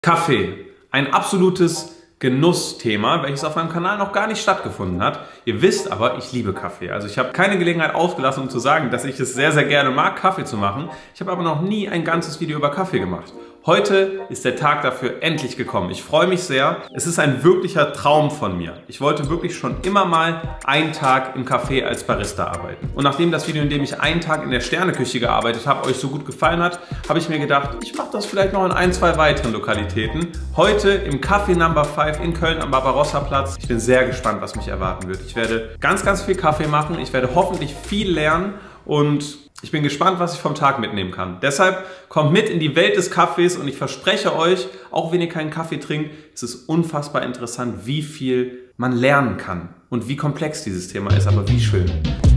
Kaffee, ein absolutes Genussthema, welches auf meinem Kanal noch gar nicht stattgefunden hat. Ihr wisst aber, ich liebe Kaffee. Also ich habe keine Gelegenheit ausgelassen, um zu sagen, dass ich es sehr, sehr gerne mag, Kaffee zu machen. Ich habe aber noch nie ein ganzes Video über Kaffee gemacht. Heute ist der Tag dafür endlich gekommen. Ich freue mich sehr. Es ist ein wirklicher Traum von mir. Ich wollte wirklich schon immer mal einen Tag im Café als Barista arbeiten. Und nachdem das Video, in dem ich einen Tag in der Sterneküche gearbeitet habe, euch so gut gefallen hat, habe ich mir gedacht, ich mache das vielleicht noch in ein, zwei weiteren Lokalitäten. Heute im Café No. 5 in Köln am Barbarossa-Platz. Ich bin sehr gespannt, was mich erwarten wird. Ich werde ganz, ganz viel Kaffee machen. Ich werde hoffentlich viel lernen und ich bin gespannt, was ich vom Tag mitnehmen kann. Deshalb kommt mit in die Welt des Kaffees und ich verspreche euch, auch wenn ihr keinen Kaffee trinkt, es ist unfassbar interessant, wie viel man lernen kann und wie komplex dieses Thema ist, aber wie schön.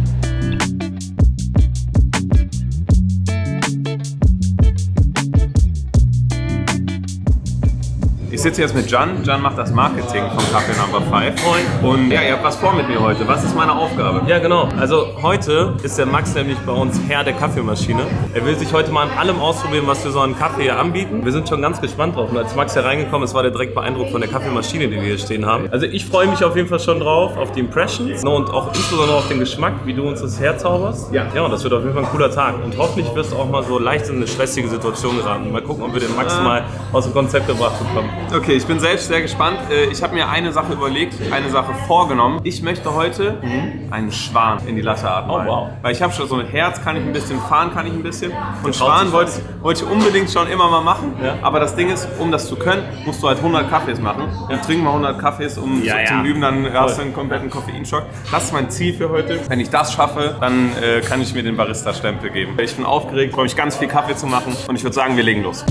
Ich sitze jetzt mit Can. Can macht das Marketing vom Café No. 5. Und ja, ihr habt was vor mit mir heute. Was ist meine Aufgabe? Ja, genau. Also heute ist der Max nämlich bei uns Herr der Kaffeemaschine. Er will sich heute mal an allem ausprobieren, was wir so an Kaffee hier anbieten. Wir sind schon ganz gespannt drauf. Und als Max hier reingekommen ist, war der direkt beeindruckt von der Kaffeemaschine, die wir hier stehen haben. Also ich freue mich auf jeden Fall schon drauf, auf die Impressions und auch insbesondere auf den Geschmack, wie du uns das herzauberst. Ja, und das wird auf jeden Fall ein cooler Tag. Und hoffentlich wirst du auch mal so leicht in eine stressige Situation geraten. Mal gucken, ob wir den Max mal aus dem Konzept gebracht bekommen. Okay, ich bin selbst sehr gespannt. Ich habe mir eine Sache überlegt, eine Sache vorgenommen. Ich möchte heute einen Schwan in die Latte Art malen. Oh, wow. Weil ich habe schon so ein Herz, kann ich ein bisschen, fahren kann ich ein bisschen. Und Schwan wollte ich unbedingt schon immer mal machen. Ja. Aber das Ding ist, um das zu können, musst du halt 100 Kaffees machen. Ja. Trink mal 100 Kaffees, um zum Üben, dann hast du einen kompletten Koffeinschock. Das ist mein Ziel für heute. Wenn ich das schaffe, dann kann ich mir den Barista-Stempel geben. Ich bin aufgeregt, freue mich ganz viel Kaffee zu machen und ich würde sagen, wir legen los.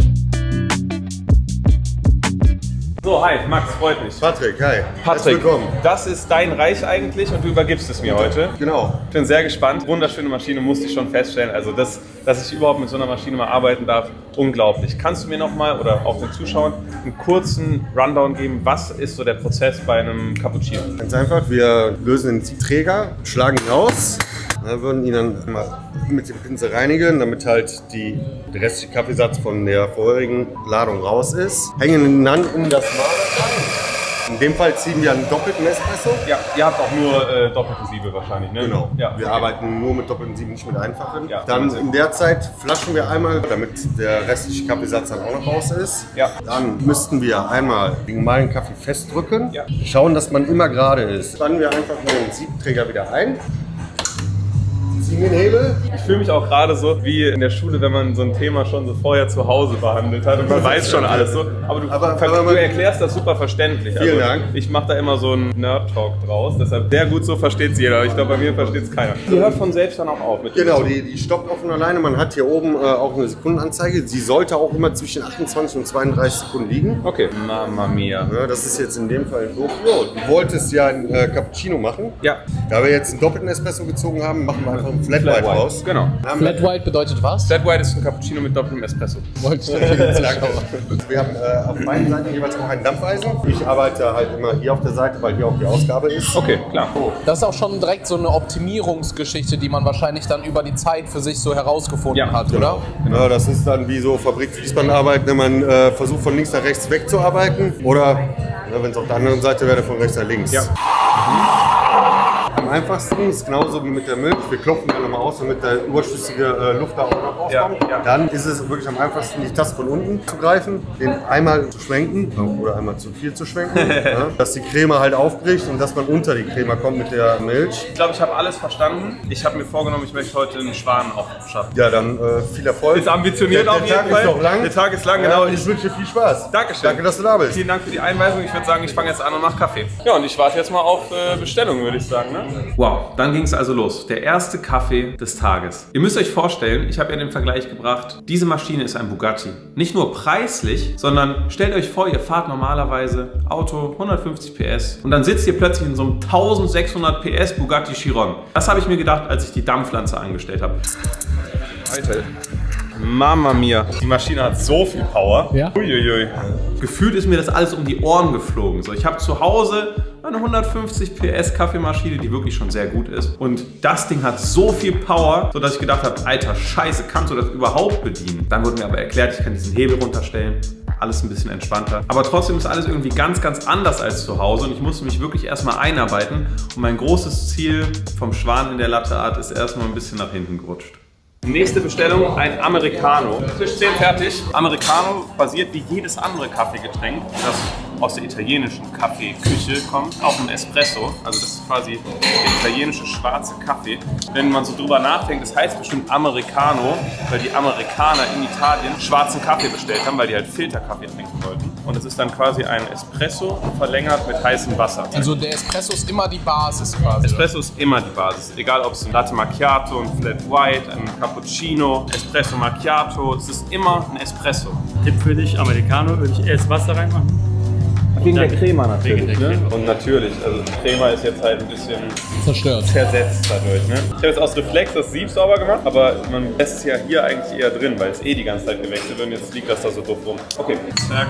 So, hi, Max, freut mich. Patrick, hi. Patrick, willkommen. Das ist dein Reich eigentlich und du übergibst es mir heute. Genau. Ich bin sehr gespannt. Wunderschöne Maschine, musste ich schon feststellen. Also, dass ich überhaupt mit so einer Maschine mal arbeiten darf, unglaublich. Kannst du mir nochmal oder auch den Zuschauern einen kurzen Rundown geben? Was ist so der Prozess bei einem Cappuccino? Ganz einfach, wir lösen den Siebträger, schlagen ihn aus. Wir würden ihn dann mal mit dem Pinsel reinigen, damit halt der restliche Kaffeesatz von der vorherigen Ladung raus ist. Hängen ihn dann in das Maler rein. In dem Fall ziehen wir einen doppelten Espresso. Ja, ihr habt auch nur doppelte Siebe wahrscheinlich, ne? Genau. Ja, wir arbeiten nur mit doppelten Sieben, nicht mit einfachen. Ja, dann in der Zeit flaschen wir einmal, damit der restliche Kaffeesatz dann auch noch raus ist. Ja. Dann müssten wir einmal den gemahlen Kaffee festdrücken. Ja. Schauen, dass man immer gerade ist. Spannen wir einfach den Siebträger wieder ein. Den Hebel. Ich fühle mich auch gerade so wie in der Schule, wenn man so ein Thema schon so vorher zu Hause behandelt hat und man weiß schon alles so. Aber du erklärst das super verständlich. Vielen Dank. Ich mache da immer so einen Nerd-Talk draus, deshalb sehr gut so versteht es jeder. Ich glaube, bei mir versteht es keiner. Die hört von selbst dann auch auf. Genau, die stoppt auch von alleine. Man hat hier oben auch eine Sekundenanzeige. Sie sollte auch immer zwischen 28 und 32 Sekunden liegen. Okay. Mamma mia. Ja, das ist jetzt in dem Fall in Tokio. Du wolltest ja einen Cappuccino machen. Ja. Da wir jetzt einen doppelten Espresso gezogen haben, machen wir einfach einen Flat White raus. Genau. Flat White bedeutet was? Flat White ist ein Cappuccino mit doppeltem Espresso. Wollte ich natürlich Wir haben auf beiden Seiten jeweils auch ein Dampfeisen. Ich arbeite halt immer hier auf der Seite, weil hier auch die Ausgabe ist. Okay, klar. Das ist auch schon direkt so eine Optimierungsgeschichte, die man wahrscheinlich dann über die Zeit für sich so herausgefunden hat, genau. Oder? Ja, das ist dann wie so Fabrik-Fließbandarbeit, wenn man versucht von links nach rechts wegzuarbeiten. Oder wenn es auf der anderen Seite wäre, von rechts nach links. Ja. Am einfachsten ist genauso wie mit der Milch. Wir klopfen dann nochmal aus, damit der überschüssige Luft da auch noch rauskommt. Ja, ja. Dann ist es wirklich am einfachsten, die Tasse von unten zu greifen, den einmal zu schwenken oder einmal zu viel zu schwenken, ja, dass die Creme halt aufbricht und dass man unter die Creme kommt mit der Milch. Ich glaube, ich habe alles verstanden. Ich habe mir vorgenommen, ich möchte heute einen Schwan auch schaffen. Ja, dann viel Erfolg. Ist ambitioniert auf jeden Fall. Der Tag ist noch lang. Der Tag ist lang, ja, genau. Ich wünsche dir viel Spaß. Dankeschön. Danke, dass du da bist. Vielen Dank für die Einweisung. Ich würde sagen, ich fange jetzt an und mache Kaffee. Ja, und ich warte jetzt mal auf Bestellung, würde ich sagen. Ne? Wow, dann ging es also los. Der erste Kaffee des Tages. Ihr müsst euch vorstellen, ich habe ja den Vergleich gebracht, diese Maschine ist ein Bugatti. Nicht nur preislich, sondern stellt euch vor, ihr fahrt normalerweise Auto 150 PS und dann sitzt ihr plötzlich in so einem 1600 PS Bugatti Chiron. Das habe ich mir gedacht, als ich die Dampfpflanze angestellt habe. Alter. Mamma mia. Die Maschine hat so viel Power. Ja. Uiuiui. Gefühlt ist mir das alles um die Ohren geflogen. So, ich habe zu Hause eine 150 PS Kaffeemaschine, die wirklich schon sehr gut ist. Und das Ding hat so viel Power, sodass ich gedacht habe, alter Scheiße, kannst du das überhaupt bedienen? Dann wurde mir aber erklärt, ich kann diesen Hebel runterstellen. alles ein bisschen entspannter. Aber trotzdem ist alles irgendwie ganz, ganz anders als zu Hause und ich musste mich wirklich erstmal einarbeiten. Und mein großes Ziel vom Schwan in der Latte Art ist erstmal ein bisschen nach hinten gerutscht. Nächste Bestellung, ein Americano. Tisch 10 fertig. Americano basiert wie jedes andere Kaffeegetränk, das aus der italienischen Kaffeeküche kommt, auf ein Espresso. Also das ist quasi der italienische schwarze Kaffee. Wenn man so drüber nachdenkt, das heißt bestimmt Americano, weil die Amerikaner in Italien schwarzen Kaffee bestellt haben, weil die halt Filterkaffee trinken wollten. Und es ist dann quasi ein Espresso verlängert mit heißem Wasser. Also der Espresso ist immer die Basis quasi. Espresso ist immer die Basis. Egal ob es ein Latte Macchiato, ein Flat White, ein Cappuccino, Espresso Macchiato. Es ist immer ein Espresso. Tipp für dich, Americano, würde ich erst Wasser reinmachen. Wegen der Crema natürlich. Wegen der Crema. Und natürlich, also die Crema ist jetzt halt ein bisschen Zerstört. zersetzt dadurch. Ne? Ich habe jetzt aus Reflex das Sieb sauber gemacht, aber man lässt es ja hier eigentlich eher drin, weil es eh die ganze Zeit gewechselt wird und jetzt liegt das da so doof rum. Okay, zack.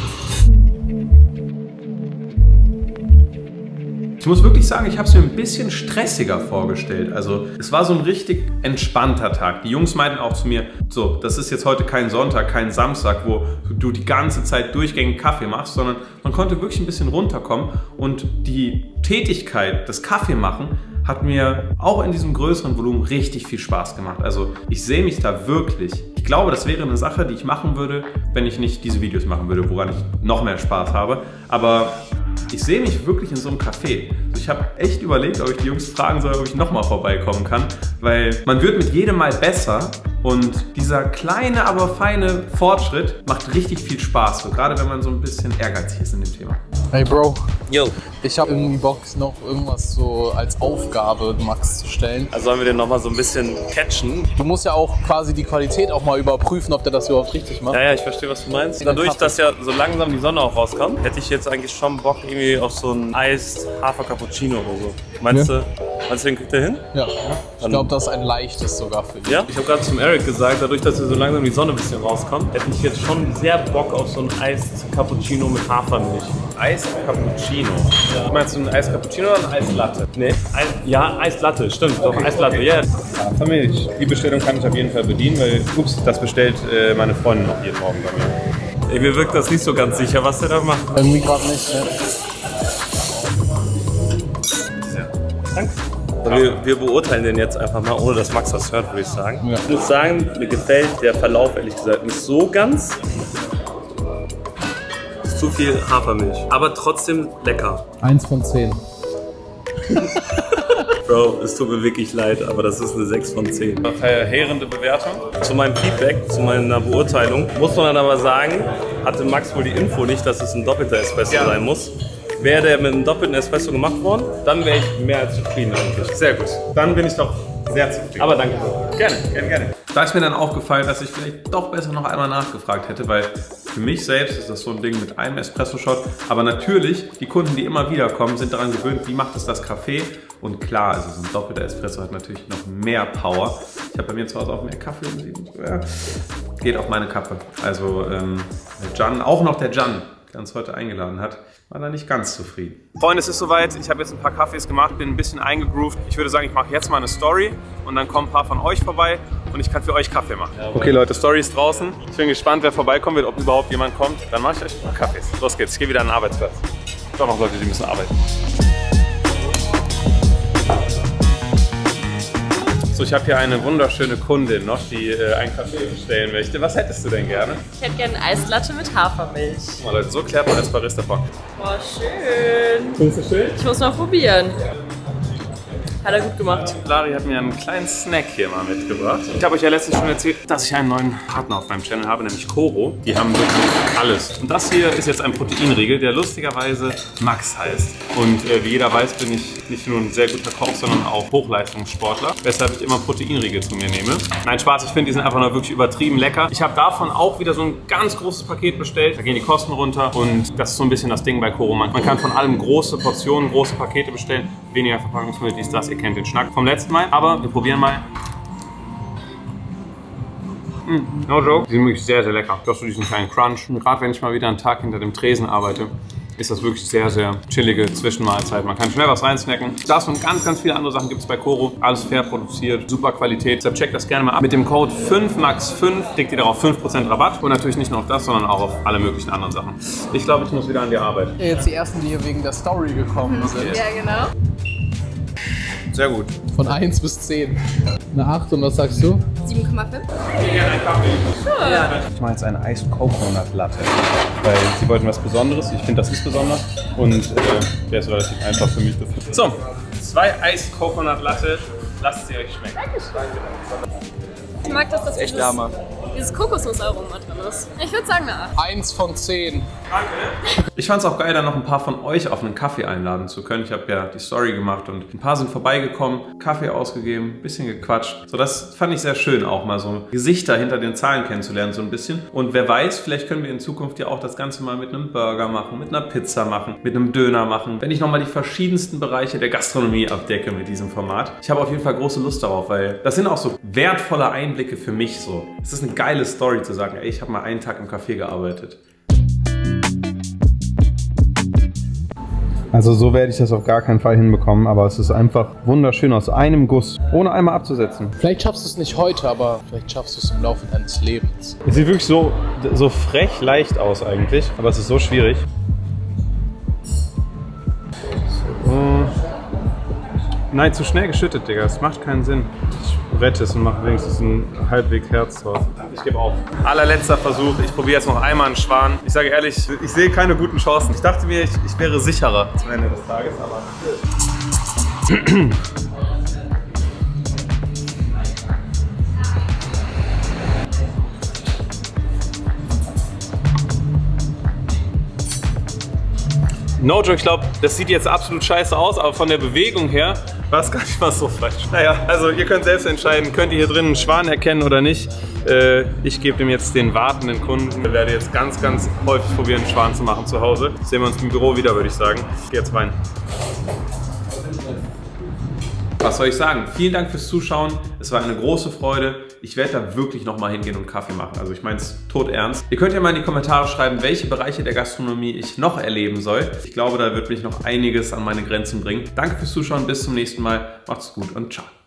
Ich muss wirklich sagen, ich habe es mir ein bisschen stressiger vorgestellt. Also es war so ein richtig entspannter Tag. Die Jungs meinten auch zu mir, so, das ist jetzt heute kein Sonntag, kein Samstag, wo du die ganze Zeit durchgängig Kaffee machst, sondern man konnte wirklich ein bisschen runterkommen und die Tätigkeit, das Kaffeemachen, hat mir auch in diesem größeren Volumen richtig viel Spaß gemacht. Also ich sehe mich da wirklich. Ich glaube, das wäre eine Sache, die ich machen würde, wenn ich nicht diese Videos machen würde, woran ich noch mehr Spaß habe. Aber ich sehe mich wirklich in so einem Café. Also ich habe echt überlegt, ob ich die Jungs fragen soll, ob ich nochmal vorbeikommen kann, weil man wird mit jedem Mal besser und dieser kleine, aber feine Fortschritt macht richtig viel Spaß, so gerade wenn man so ein bisschen ehrgeizig ist in dem Thema. Hey Bro, Yo. ich habe irgendwie Bock, noch irgendwas so als Aufgabe Max zu stellen. Also sollen wir den nochmal so ein bisschen catchen? Du musst ja auch quasi die Qualität auch mal überprüfen, ob der das überhaupt richtig macht. Ja, ja, ich verstehe, was du meinst. Dadurch, dass ja so langsam die Sonne auch rauskommt, hätte ich jetzt eigentlich schon Bock irgendwie auf so einen Eis Hafer Cappuccino oder so. Meinst du, den kriegt er hin? Ja, ich glaube, das ist ein leichtes sogar für dich. Ja, ich habe gerade zum Eric gesagt, dadurch, dass so langsam die Sonne ein bisschen rauskommt, hätte ich jetzt schon sehr Bock auf so einen Eis Cappuccino mit Hafermilch. Eis Cappuccino. Ja. Meinst du ein Eis Cappuccino oder ein Eis Latte? Nee, Eislatte, stimmt, doch, Eislatte, ja. Yeah. Hafermilch. Die Bestellung kann ich auf jeden Fall bedienen, weil, das bestellt meine Freundin noch jeden Morgen bei mir. Ey, mir wirkt das nicht so ganz sicher, was der da macht. Irgendwie gerade nicht, ne? Danke. Wir beurteilen den jetzt einfach mal, ohne dass Max das hört, würde ich sagen. Ja. Ich muss sagen, mir gefällt der Verlauf ehrlich gesagt nicht so ganz. Ist zu viel Hafermilch, aber trotzdem lecker. 1 von 10. Bro, es tut mir wirklich leid, aber das ist eine 6 von 10. Verheerende Bewertung. Zu meinem Feedback, zu meiner Beurteilung, muss man dann aber sagen, hatte Max wohl die Info nicht, dass es ein doppelter Espresso sein muss. Wäre der mit einem doppelten Espresso gemacht worden, dann wäre ich mehr als zufrieden eigentlich. Sehr gut. Dann bin ich doch sehr zufrieden. Aber danke. Gerne. Da ist mir dann aufgefallen, dass ich vielleicht doch besser noch einmal nachgefragt hätte, weil für mich selbst ist das so ein Ding mit einem Espresso-Shot. Aber natürlich, die Kunden, die immer wieder kommen, sind daran gewöhnt, wie macht es das Café. Und klar, also so ein doppelter Espresso hat natürlich noch mehr Power. Ich habe bei mir zu Hause auch mehr Kaffee. Ja, geht auf meine Kappe. Also der Can, auch noch der Can, der uns heute eingeladen hat, war da nicht ganz zufrieden. Freunde, es ist soweit. Ich habe jetzt ein paar Kaffees gemacht, bin ein bisschen eingegroovt. Ich würde sagen, ich mache jetzt mal eine Story und dann kommen ein paar von euch vorbei und ich kann für euch Kaffee machen. Okay Leute, Story ist draußen. Ich bin gespannt, wer vorbeikommen wird, ob überhaupt jemand kommt. Dann mache ich euch ein paar Kaffees. Los geht's, ich gehe wieder an den Arbeitsplatz. Doch noch Leute, die müssen arbeiten. So, ich habe hier eine wunderschöne Kundin noch, die einen Kaffee bestellen möchte. Was hättest du denn gerne? Ich hätte gerne Eislatte mit Hafermilch. Guck mal Leute, so klärt man als Barista vor. Boah, schön. Findest du schön? Ich muss mal probieren. Hat er gut gemacht. Lari hat mir einen kleinen Snack hier mal mitgebracht. Ich habe euch ja letztens schon erzählt, dass ich einen neuen Partner auf meinem Channel habe, nämlich Koro. Die haben wirklich alles. Und das hier ist jetzt ein Proteinriegel, der lustigerweise Max heißt. Und wie jeder weiß, bin ich nicht nur ein sehr guter Koch, sondern auch Hochleistungssportler, weshalb ich immer Proteinriegel zu mir nehme. Nein, Spaß, ich finde, die sind einfach nur wirklich übertrieben lecker. Ich habe davon auch wieder so ein ganz großes Paket bestellt. Da gehen die Kosten runter und das ist so ein bisschen das Ding bei Koro. Man kann von allem große Portionen, große Pakete bestellen, weniger Verpackungsmittel, dies, das. Ihr kennt den Schnack vom letzten Mal, aber wir probieren mal. No joke. Die sind wirklich sehr, sehr lecker. Du hast so diesen kleinen Crunch. Und gerade wenn ich mal wieder einen Tag hinter dem Tresen arbeite, ist das wirklich sehr, sehr chillige Zwischenmahlzeit. Man kann schnell was reinsnacken. Das und ganz, ganz viele andere Sachen gibt es bei Koro. Alles fair produziert, super Qualität. Deshalb checkt das gerne mal ab. Mit dem Code 5max5 kriegt ihr darauf 5% Rabatt. Und natürlich nicht nur auf das, sondern auch auf alle möglichen anderen Sachen. Ich glaube, ich muss wieder an die Arbeit. Jetzt die ersten, die hier wegen der Story gekommen sind. Ja, genau. Sehr gut. Von 1 bis 10. Eine 8 und was sagst du? 7,5. Ich mache jetzt eine Iced Coconut Latte, weil sie wollten was Besonderes. Ich finde, das ist besonders und der ist relativ einfach für mich. So, 2 Iced Coconut Latte. Lasst sie euch schmecken. Ich mag das, dass dieses Kokosnussaroma drin ist. Ich würde sagen eine 8. 1 von 10. Danke. Ich fand es auch geil, dann noch ein paar von euch auf einen Kaffee einladen zu können. Ich habe ja die Story gemacht und ein paar sind vorbeigekommen, Kaffee ausgegeben, ein bisschen gequatscht. So, das fand ich sehr schön, auch mal so Gesichter hinter den Zahlen kennenzulernen, so ein bisschen. Und wer weiß, vielleicht können wir in Zukunft ja auch das Ganze mal mit einem Burger machen, mit einer Pizza machen, mit einem Döner machen. Wenn ich nochmal die verschiedensten Bereiche der Gastronomie abdecke mit diesem Format. Ich habe auf jeden Fall große Lust darauf, weil das sind auch so wertvolle Einblicke für mich so. Es ist eine geile Story zu sagen, ey, ich habe mal einen Tag im Café gearbeitet. Also so werde ich das auf gar keinen Fall hinbekommen, aber es ist einfach wunderschön aus einem Guss, ohne einmal abzusetzen. Vielleicht schaffst du es nicht heute, aber vielleicht schaffst du es im Laufe deines Lebens. Es sieht wirklich so frech leicht aus eigentlich, aber es ist so schwierig. So. Nein, zu schnell geschüttet, Digga. Das macht keinen Sinn. Ich rette es und mache wenigstens ein halbwegs Herz draus. Ich gebe auf. Allerletzter Versuch. Ich probiere jetzt noch einmal einen Schwan. Ich sage ehrlich, ich sehe keine guten Chancen. Ich dachte mir, ich wäre sicherer zum Ende des Tages, aber... No joke, ich glaube, das sieht jetzt absolut scheiße aus, aber von der Bewegung her war es gar nicht mal so falsch. Naja, also ihr könnt selbst entscheiden, könnt ihr hier drin einen Schwan erkennen oder nicht. Ich gebe dem jetzt den wartenden Kunden. Ich werde jetzt ganz, ganz häufig probieren, einen Schwan zu machen zu Hause. Sehen wir uns im Büro wieder, würde ich sagen. Ich gehe jetzt rein. Was soll ich sagen? Vielen Dank fürs Zuschauen. Es war eine große Freude. Ich werde da wirklich nochmal hingehen und Kaffee machen. Also ich meine es todernst. Ihr könnt ja mal in die Kommentare schreiben, welche Bereiche der Gastronomie ich noch erleben soll. Ich glaube, da wird mich noch einiges an meine Grenzen bringen. Danke fürs Zuschauen. Bis zum nächsten Mal. Macht's gut und ciao.